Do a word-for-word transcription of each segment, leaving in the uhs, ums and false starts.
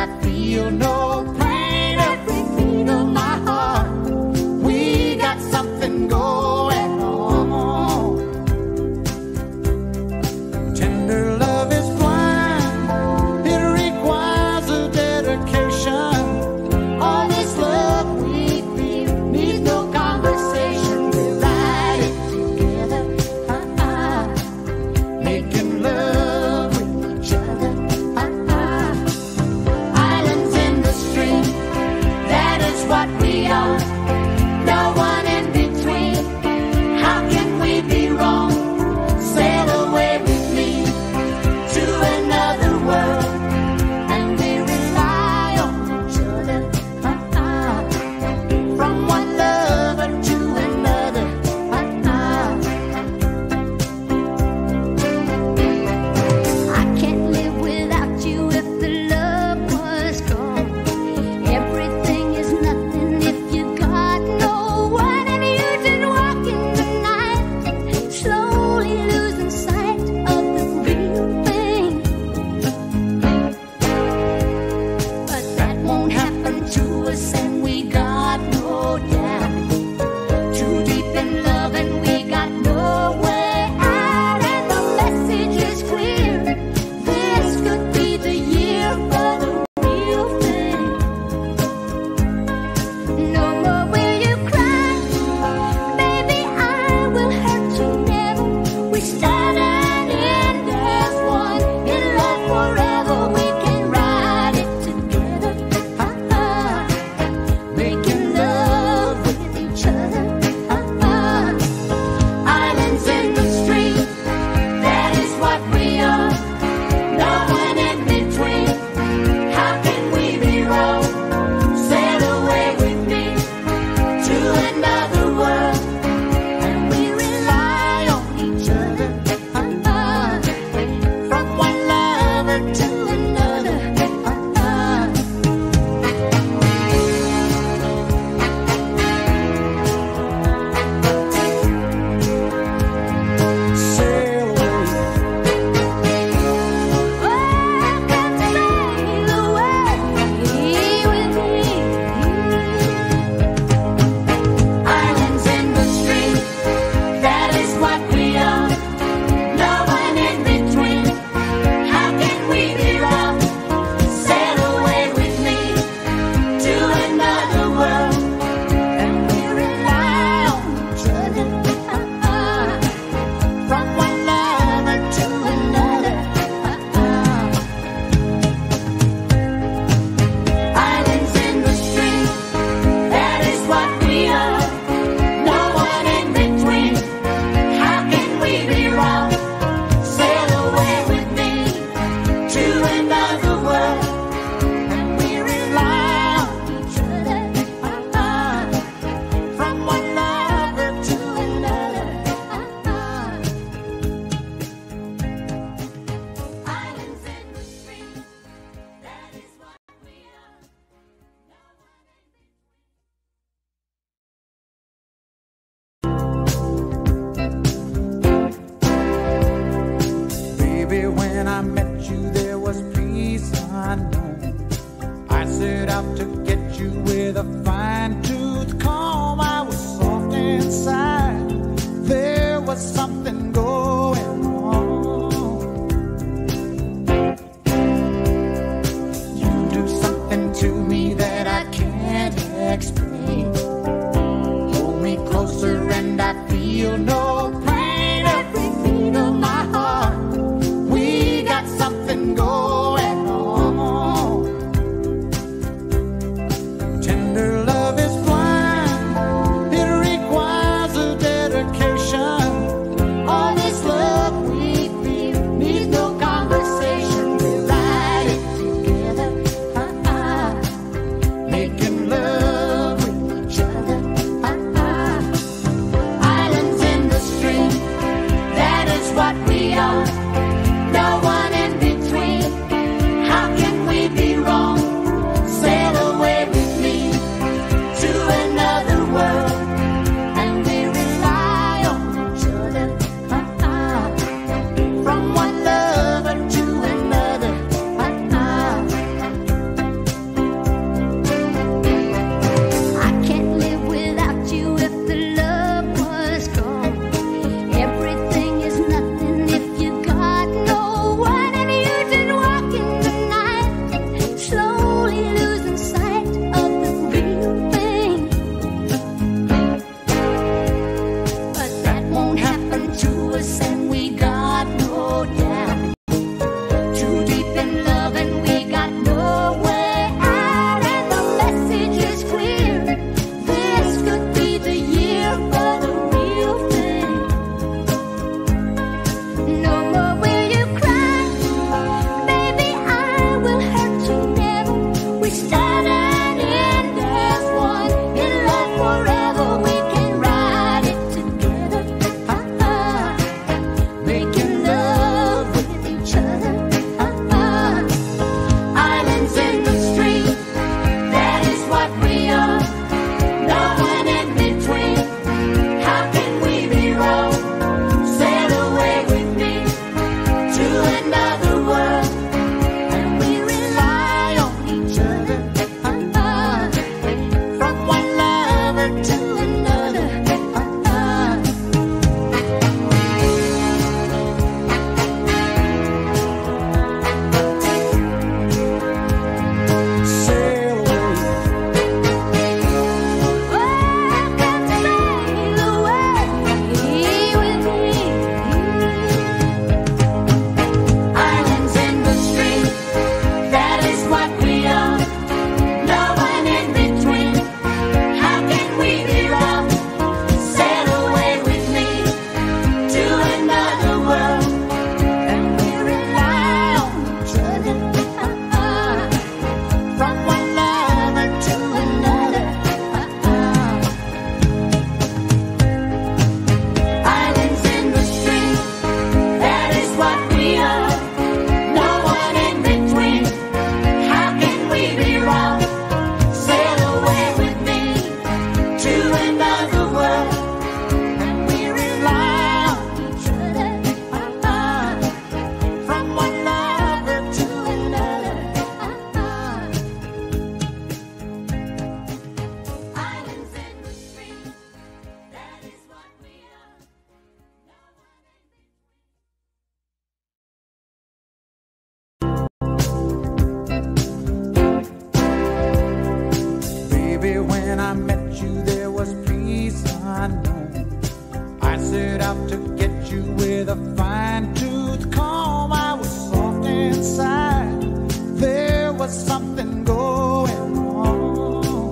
I feel no pain. Every beat of my heart, we got something going on. Tender love is blind, it requires a dedication. All this love we feel needs no conversation. We ride it together, uh-uh, making love with each other, uh-uh. Islands in the stream, that is what we are. No one in between. How can we be wrong? Sail away with me to another world, and we rely on each other, uh-uh. From one lover to another, uh-uh. I can't live without you if the love was gone. Everything is nothing if you got no one, and you just walking the night, slowly losing sight of the real thing. But that won't happen to us, and we got no doubt. Too deep in love, and we got no way out, and the message is clear. This could be the year for the real thing. No more will you cry, baby, I will hurt you never. We stand and end as one, in love forever. We can ride it together, uh-uh, making love with each other, uh-uh. Islands in the stream, that is what we are. No one in between. How can we be wrong? Sail away with me to another world, and we rely on each other, uh-uh. From one lover to another, uh-uh. Sail away. Oh, come sail away with me. Islands in the stream, that is what we are. No one in between. How can we be wrong? Sail away with me to another world, and we rely on each other, uh-uh. From one lover to another, uh-uh. Islands in the stream, that is what we are. No one in between. How can we be wrong? Sail away with me to another world, and we rely on each other, uh-uh. From one lover to another, uh-uh. Islands in the stream, that is what we are. Baby, when I met you, there was peace unknown. I set out to get you with a fine tooth comb. I was soft inside. There was something going on. You do something to me that I can't explain. Hold me closer and I feel no pain. Every beat of my heart, we got something going on. Tender love is blind, it requires a I met you, there was peace unknown. I set out to get you with a fine tooth comb. I was soft inside, there was something going on.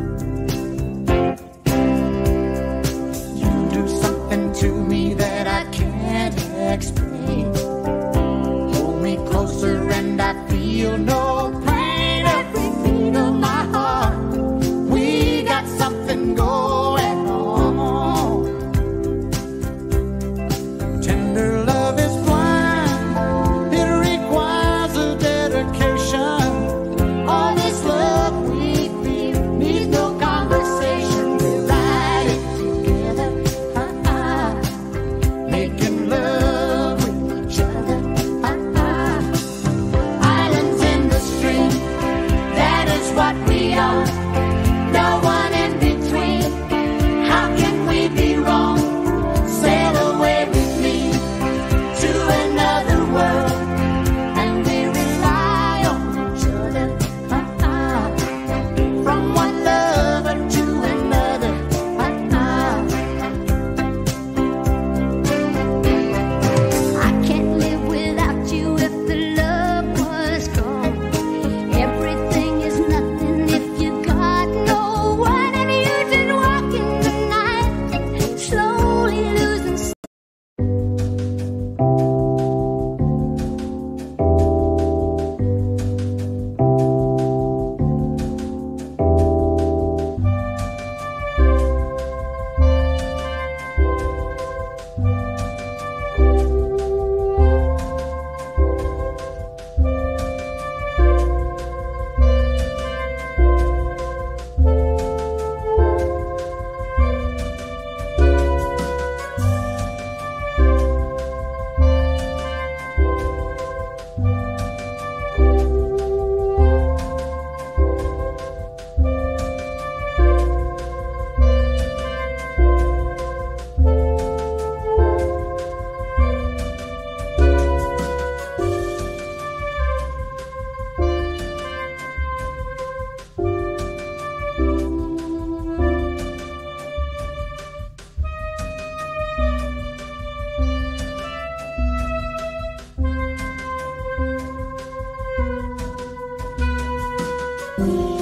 You do something to me that I can't explain. Hold me closer and I feel no pain. Every beat of my heart, we got something going on. Tender love is blind, it requires a dedication. All this love we feel needs no conversation. We ride it together, uh-uh, making love with each other, uh-uh. Islands in the stream, that is what we are. No one in between. How can we be wrong? Sail away with me to another world, and we rely on each other, uh-uh. From one lover to another, uh-uh. I can't live without you if the love was gone. Everything is nothing if you got no one, and you just walking the night, slowly losing. We